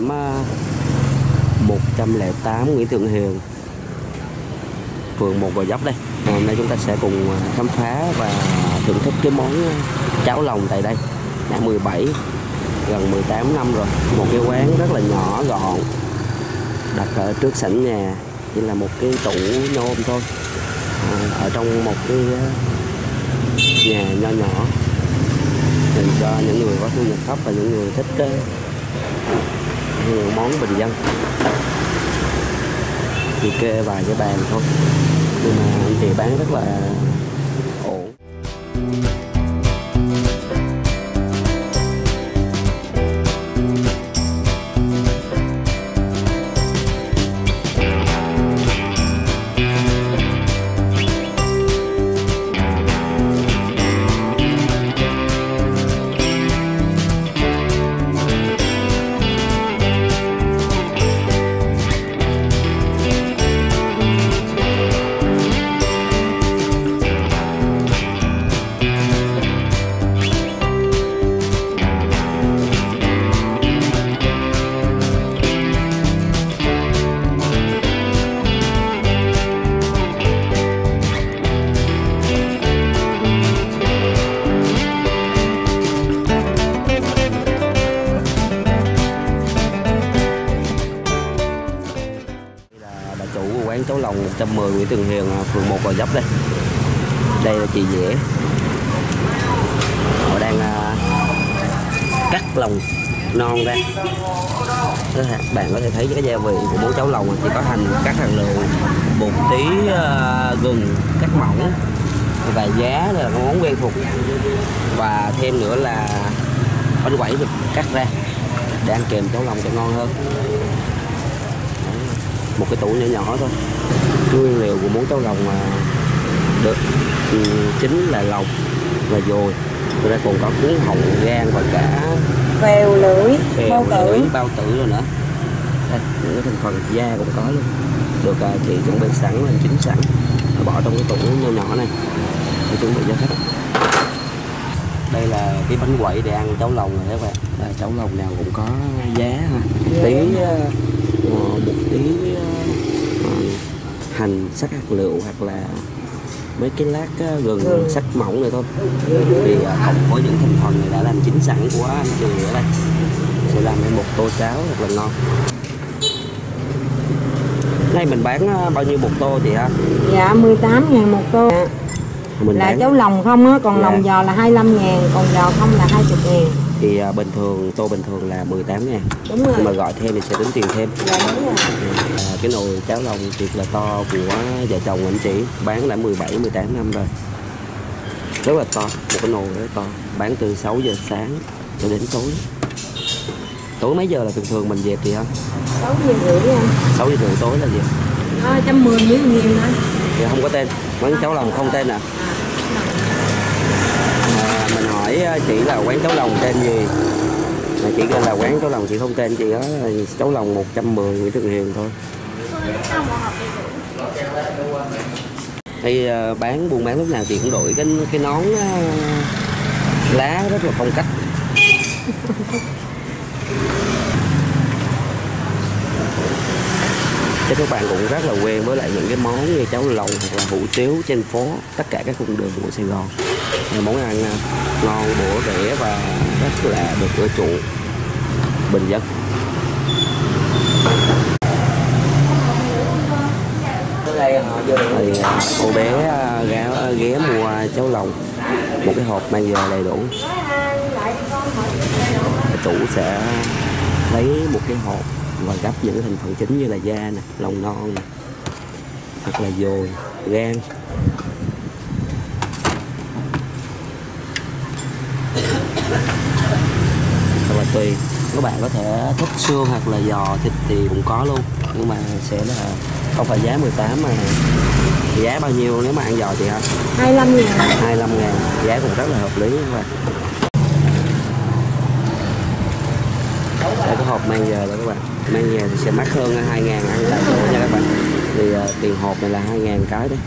hẻm 108 Nguyễn Thượng Hiền, phường 1 Gò Vấp đây. Hôm nay chúng ta sẽ cùng khám phá và thưởng thức cái món cháo lòng tại đây. Đã 17 gần 18 năm rồi. Một cái quán rất là nhỏ gọn, đặt ở trước sảnh nhà, chỉ là một cái tủ nhôm thôi, ở trong một cái nhà nho nhỏ dành cho những người có thu nhập thấp và những người thích những món bình dân. Thì kê vài cái bàn thôi, nhưng mà anh chị bán rất là ổn. Quán cháo lòng 110 Nguyễn Thượng Hiền, phường 1 Gò Vấp đây. Đây là chị Dẻ, họ đang cắt lòng non ra. Bạn có thể thấy cái gia vị của món cháo lòng chỉ có hành cắt hạt lựu, một tí gừng cắt mỏng, và giá là món quen thuộc, và thêm nữa là bánh quẩy được cắt ra để ăn kèm cháo lòng cho ngon hơn. Một cái tủ nhỏ nhỏ thôi. Nguyên liệu của món cháo lòng được chính là lòng và dồi, rồi còn có cuốn hồng, gan và cả phèo lưỡi, bao tử rồi nữa. Đây, những cái thành phần da cũng có luôn, được chị chuẩn bị sẵn, làm chín sẵn, bỏ trong cái tủ nhỏ nhỏ này để chuẩn bị cho khách. Đây là cái bánh quẩy để ăn cháo lòng rồi các bạn. Đây, cháo lòng nào cũng có giá ha. Một tí hành sắc hạt lựu, hoặc là mấy cái lát gừng sắc mỏng này thôi. Thì cộng với những thành phần này đã làm chín sẵn của anh chị ở đây, sẽ làm nên một tô cháo thật là ngon. Đây mình bán bao nhiêu một tô chị hả? Dạ 18.000 một tô. Mình là bán cháo lòng không á, còn lòng giò là 25.000, còn giò không là 20.000. Thì bình thường, tô bình thường là 18.000. Đúng rồi. Nhưng mà gọi thêm thì sẽ tính tiền thêm. Dạ đúng rồi. Cái nồi cháo lòng thiệt là to của vợ chồng anh chị, bán đã 17-18 năm rồi. Rất là to, một cái nồi rất to. Bán từ 6 giờ sáng cho đến tối. Tối mấy giờ là thường mình dẹp chị hả? 6 giờ rưỡi anh. 6 giờ rưỡi tối là gì? 110 với 1.000 thôi. Thì không có tên, quán cháo lòng không tên à? Mình hỏi chị là quán cháo lòng tên gì? Mà chị kêu là quán cháo lòng, chị không tên, chị đó là cháo lòng 110 Nguyễn Thượng Hiền thôi. Thì buôn bán lúc nào chị cũng đội cái nón lá rất là phong cách. Chắc các bạn cũng rất là quen với lại những cái món như cháo lòng hoặc là hủ tiếu trên phố, tất cả các cung đường của Sài Gòn. Món ăn ngon, bổ rẻ và rất là được ưa chuộng, bình dân. Thì cô bé ghé mua cháo lòng, một cái hộp mang về đầy đủ. Chủ sẽ lấy một cái hộp và gấp những cái thành phần chính như là da nè, lòng non nè, hoặc là dồi, gan. Hoặc là tùy, các bạn có thể thích xương hoặc là giò thịt thì cũng có luôn, nhưng mà sẽ là không phải giá 18 mà giá bao nhiêu nếu mà ăn giò chị hả? 25.000. 25.000, giá cũng rất là hợp lý các bạn. Đây cái hộp mang về đó các bạn, mang về thì sẽ mắc hơn 2.000 ăn tại chỗ nha các bạn. Thì tiền hộp này là 2.000 cái đấy.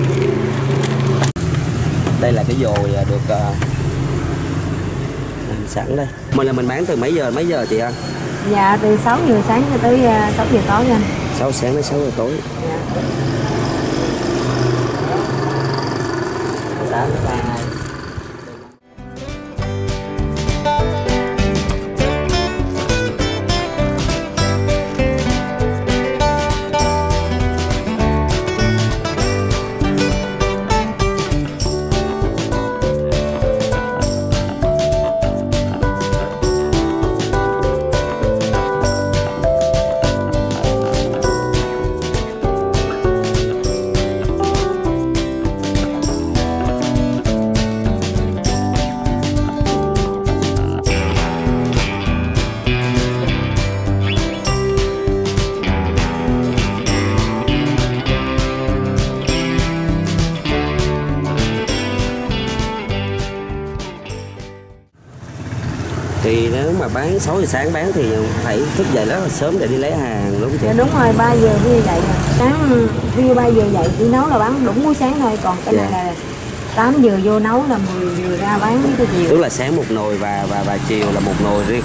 Đây là cái dồi được làm sẵn đây. Mình bán từ mấy giờ chị ơi? Dạ từ 6 giờ sáng cho tới 6 giờ tối anh. 6 sáng đến 6 giờ tối. Dạ. Thì nếu mà bán 6 giờ sáng bán thì phải thức dậy rất là sớm để đi lấy hàng đúng không chị? Dạ đúng rồi, 3 giờ đi dậy. Sáng khi 3 giờ dậy chỉ nấu là bán đúng buổi sáng thôi, còn cái này là 8 giờ vô nấu là 10 giờ ra bán cái chiều. Tức là sáng một nồi và chiều là một nồi riêng.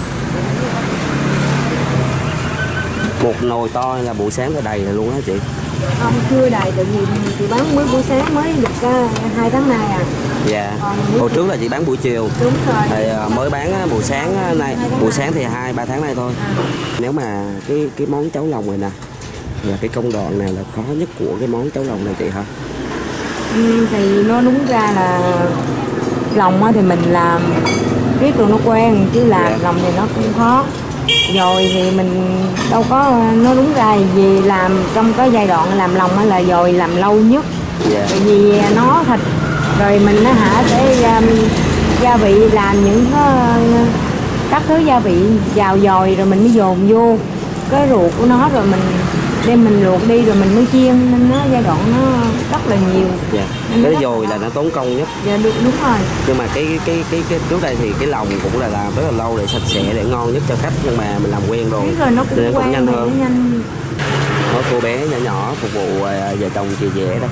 Một nồi to là buổi sáng phải đầy rồi luôn á chị? Không, chưa đầy, tại vì chị bán mới buổi sáng mới được 2 tháng nay à. Dạ. Hồi trước là chị bán buổi chiều. Đúng rồi. Thì mới bán buổi sáng này, buổi sáng thì 2-3 tháng nay thôi. Nếu mà cái món cháo lòng này nè, là cái công đoạn nào là khó nhất của cái món cháo lòng này chị hả? Thì nó đúng ra là lòng thì mình làm riết rồi nó quen, chứ làm lòng thì nó cũng khó. Rồi thì mình đâu có, nó đúng ra vì làm trong cái giai đoạn làm lòng là rồi làm lâu nhất. Tại vì nó thịt rồi mình sẽ gia vị, làm những các thứ gia vị vào dồi rồi mình mới dồn vô cái ruột của nó, rồi mình đem mình luộc đi rồi mình mới chiên, nên nó giai đoạn nó rất là nhiều. Cái dồi là nó tốn công nhất. Dạ đúng rồi. Nhưng mà cái trước đây thì cái lòng cũng là làm rất là lâu để sạch sẽ để ngon nhất cho khách, nhưng mà mình làm quen rồi nó cũng nên cũng nhanh hơn. Nhanh. Có cô bé nhỏ nhỏ phục vụ vợ chồng chị Dẻ đây.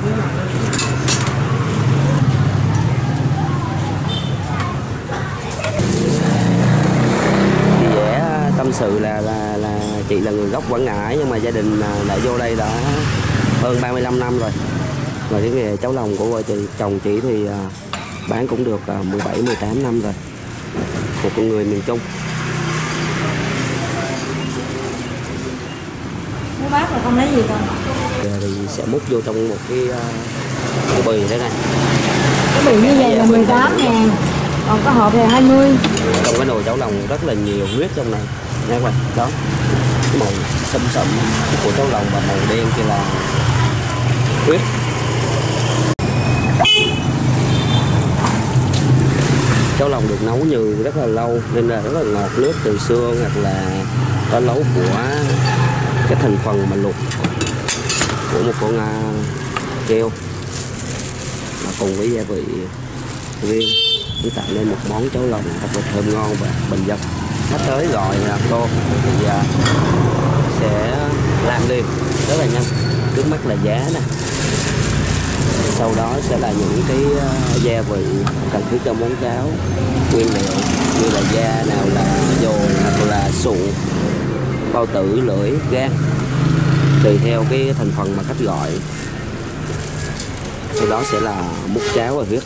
Chị Dẻ tâm sự là chị là người gốc Quảng Ngãi, nhưng mà gia đình đã vô đây đã hơn 35 năm rồi. Và cái nghề cháo lòng của vợ chồng chị thì bán cũng được 17-18 năm rồi. Một con người miền Trung. Mấy bác là không lấy gì đâu. Giờ thì sẽ múc vô trong một cái bì thế này. Cái bì như vậy là 18.000, còn có hộp thì 20. Trong cái nồi cháo lòng rất là nhiều huyết trong này nha các bạn. Đó, cái màu sẫm sẫm của cháo lòng và màu đen kia là huyết. Cháo lòng được nấu nhừ rất là lâu nên là rất là ngọt nước từ xương, hoặc là có nấu của cái thành phần mà luộc của một con keo mà cùng với gia vị riêng để tạo nên một món cháo lòng thật là thơm ngon và bình dân. Khách tới gọi là cô thì sẽ làm liền rất là nhanh. Trước mắt là giá nè, sau đó sẽ là những cái gia vị cần thiết cho món cháo, nguyên liệu như là da nào là dồi hoặc là sụn, bao tử, lưỡi, gan, tùy theo cái thành phần mà khách gọi. Sau đó sẽ là múc cháo và huyết.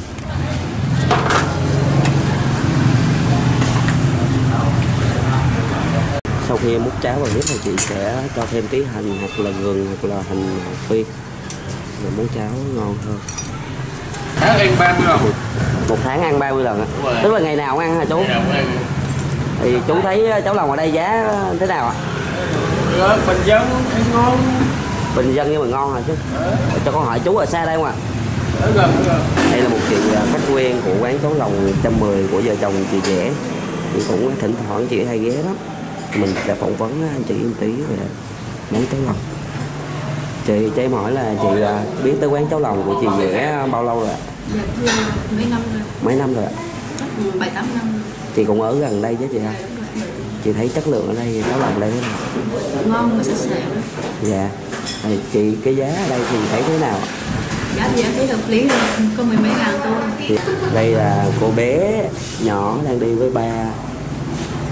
Sau khi múc cháo và huyết thì chị sẽ cho thêm tí hành hoặc là gừng hoặc là hành phi để món cháo ngon hơn. Tháng ăn 30 lần. Một tháng ăn 30 lần ạ. Tức là ngày nào cũng ăn hả chú? Thì chú thấy cháo lòng ở đây giá thế nào ạ? Bình dân ăn ngon. Bình dân nhưng mà ngon hả chứ? Cho con hỏi chú ở xa đây không ạ? Ở gần. Đây là một chị khách quen của quán cháo lòng 110 của vợ chồng chị Dẻ. Thì cũng thỉnh thoảng chị hay ghé lắm. Mình sẽ phỏng vấn anh chị một tí về món cháo lòng. Chị cho em hỏi là chị biết tới quán cháo lòng của chị Dẻ bao lâu rồi ạ? Dạ, mấy năm rồi. Mấy năm rồi ạ? 7-8 năm. Chị cũng ở gần đây chứ chị hả? Chị thấy chất lượng ở đây cháo lòng đây thế nào? Ngon mà sạch sẽ. Dạ. Thì chị cái giá ở đây thì thấy thế nào? Giá thì em thấy hợp lý rồi, có 10 mấy ngàn thôi. Đây là cô bé nhỏ đang đi với ba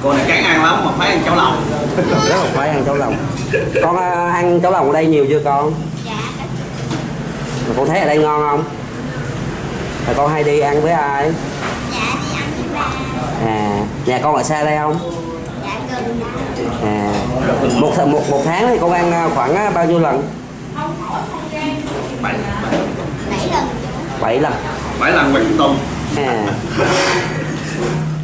Cô này chán ăn lắm mà phải ăn cháo lòng. Rất là khoái ăn cháo lòng. Con ăn cháo lòng ở đây nhiều chưa con? Dạ. Mà con thấy ở đây ngon không? Rồi con hay đi ăn với ai? Dạ đi ăn với ba. À, nhà con ở xa đây không? Dạ gần đó. À, một tháng thì con ăn khoảng bao nhiêu lần? 7 7 lần. 7 lần. 7 lần quay tuần. À.